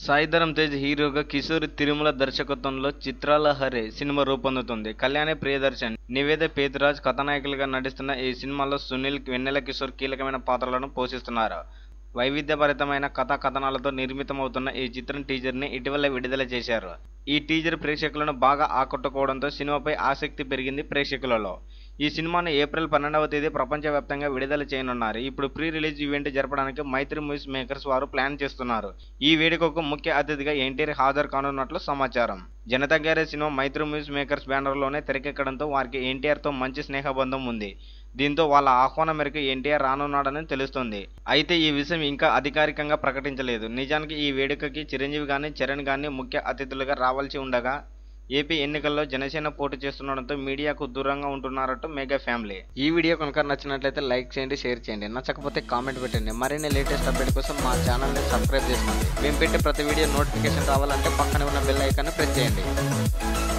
సాయిధరం తేజ్ హీరోగా కిషోర్ తిరుమల దర్శకత్వంలో చిత్రాల హరే సినిమా రూపొందుతుంది. కళ్యాణి ప్రియదర్శన్, నివేద పేతురాజ్ కథానాయకులుగా నటిస్తున్న ఈ సినిమాలో సునీల్, వెన్నెల కిషోర్ కీలకమైన పాత్రలను పోషిస్తున్నారు. వైవిధ్యభరితమైన కథా కథనాలతో నిర్మితమవుతున్న ఈ చిత్రం టీజర్ని ఇటీవల విడుదల చేశారు. ఈ టీజర్ ప్రేక్షకులను బాగా ఆకట్టుకోవడంతో సినిమాపై ఆసక్తి పెరిగింది ప్రేక్షకులలో. ఈ సినిమాను ఏప్రిల్ 12వ తేదీ ప్రపంచవ్యాప్తంగా విడుదల చేయనున్నారు. ఇప్పుడు ప్రీ రిలీజ్ ఈవెంట్ జరపడానికి మైత్రి మూవీస్ మేకర్స్ వారు ప్లాన్ చేస్తున్నారు. ఈ వేడుకకు ముఖ్య అతిథిగా ఎన్టీఆర్ హాజరు కానున్నట్లు సమాచారం. Janatha garage cinema Mythri movies makers బ్యానర్లోనే తెరకెక్కడంతో వారికి ఎన్టీఆర్తో మంచి స్నేహబంధం ఉంది. దీంతో వాళ్ళ ఆహ్వానం మేరకు ఎన్టీఆర్ రానున్నాడని తెలుస్తోంది. అయితే ఈ విషయం ఇంకా అధికారికంగా ప్రకటించలేదు. నిజానికి ఈ వేడుకకి చిరంజీవి కానీ చరణ్ కానీ ముఖ్య అతిథులుగా రావాల్సి ఉండగా ఏపీ ఎన్నికల్లో జనసేన పోటీ చేస్తుండడంతో మీడియాకు దూరంగా ఉంటున్నారట మెగా ఫ్యామిలీ. ఈ వీడియో కనుక నచ్చినట్లయితే లైక్ చేయండి, షేర్ చేయండి. నచ్చకపోతే కామెంట్ పెట్టండి. మరిన్ని లేటెస్ట్ అప్డేట్ కోసం మా ఛానల్ని సబ్స్క్రైబ్ చేసుకోండి. మేము పెట్టే ప్రతి వీడియో నోటిఫికేషన్ రావాలంటే పక్కనే ఉన్న బెల్ ఐకాన్ని ప్రెస్ చేయండి.